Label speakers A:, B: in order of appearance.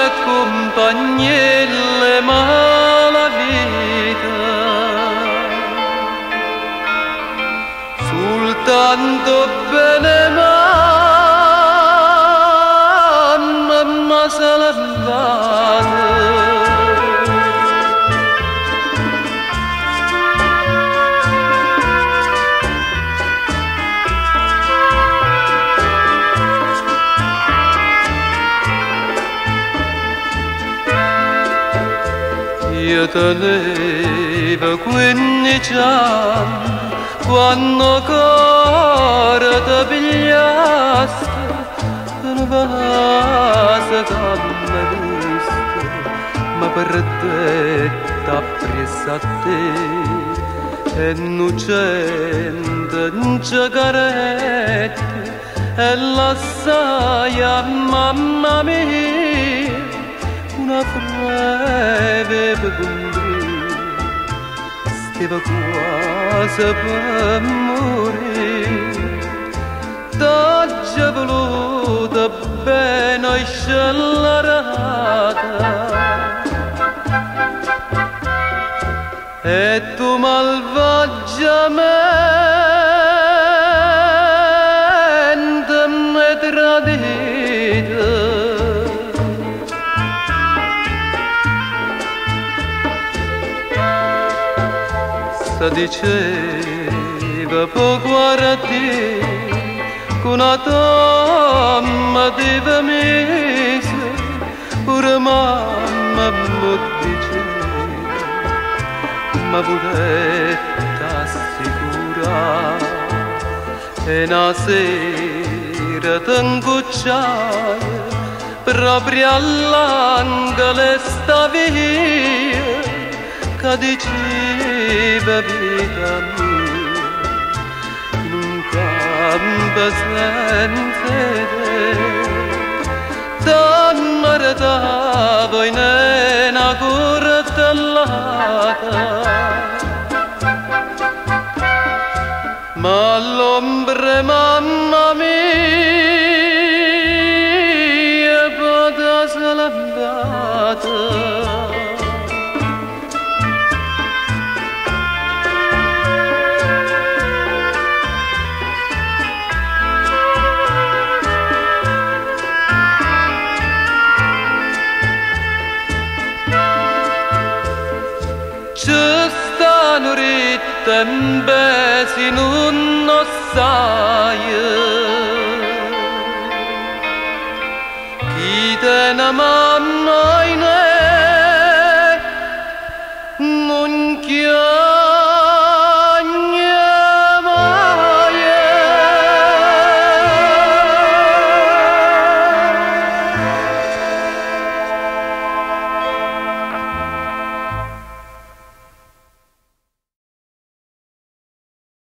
A: accompagnelle ma la vita soltanto bene mamma salvata io tenevo 15 anni quando ancora ti pigliasti una vasa che mi visto ma perdetta appresso a te e innocente in cigaretti e la sai a mamma mia una breve pecondria stava quasi per morire t'ho già voluta bene scellerata e tu malvaggiamente mi tradita diceva poco a te con una tomba di mise pure mamma mi diceva ma volete assicurare e una sera t'incucciai proprio all'angolo sta via che diceva vita mia in un campo senza te t'ammaretavo in una cortellata ma l'ombre mamma mia vada salvata tembe si non sai chi te ne ama